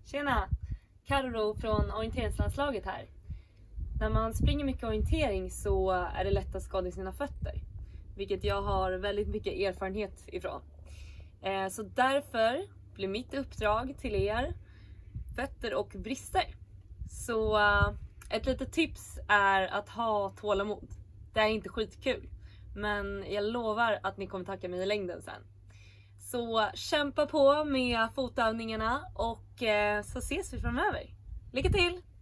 Tjena! Karo från orienteringslandslaget här. När man springer mycket orientering så är det lätt att skada sina fötter. Vilket jag har väldigt mycket erfarenhet ifrån. Så därför blir mitt uppdrag till er fötter och brister. Så ett litet tips är att ha tålamod. Det är inte skitkul. Men jag lovar att ni kommer tacka mig i längden sen. Så kämpa på med fotövningarna och så ses vi framöver. Lycka till!